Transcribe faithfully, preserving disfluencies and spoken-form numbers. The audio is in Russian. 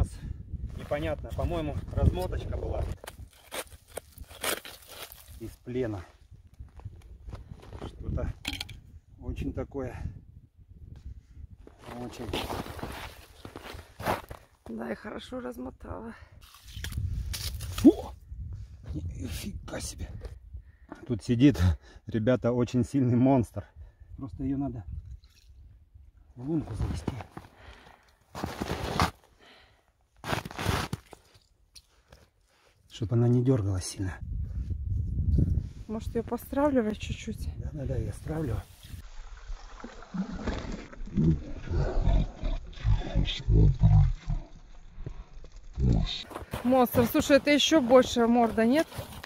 нас непонятно, по-моему, размоточка была из плена. Что-то очень такое, очень. Да, и хорошо размотала. Фу! Нифига себе. Тут сидит, ребята, очень сильный монстр. Просто ее надо в лунку завести. Чтобы она не дергалась сильно. Может, ее постравливать чуть-чуть? Да, да, да, я стравлю. Монстр, слушай, это еще большая морда, нет?